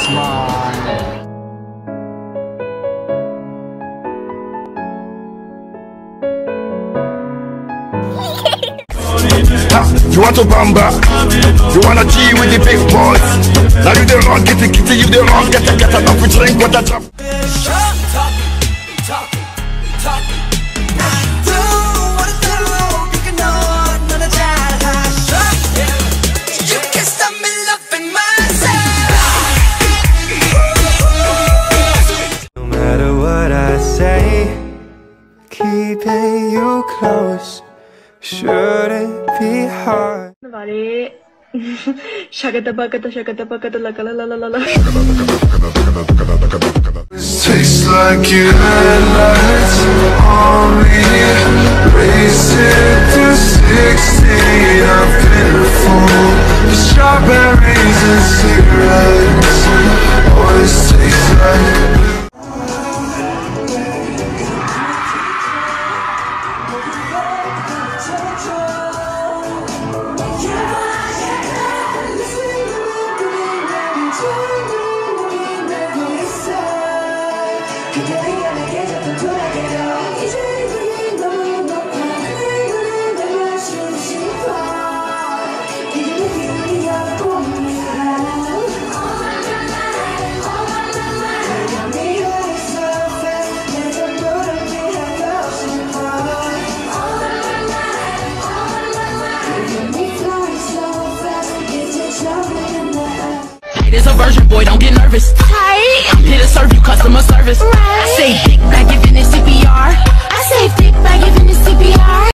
man. You want to bamba? You wanna G with the big boys? Now you the wrong, kitty kitty, you the wrong, get enough to drink, what a drop. No matter what I say, keeping you close shouldn't be hard. Vale. Shakata pakata la la la la la. Tastes like you had lights on me, racing to 16. I've been a fool. The strawberries and cigarettes always taste like blue. There's a version, boy, don't get nervous. I'm here to serve you customer service. I say dick back, giving it CPR. I say dick back, giving it CPR.